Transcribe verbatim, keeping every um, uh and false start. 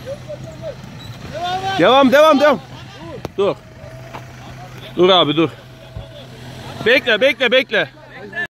Devam devam devam. Dur. Dur abi dur. Bekle bekle bekle.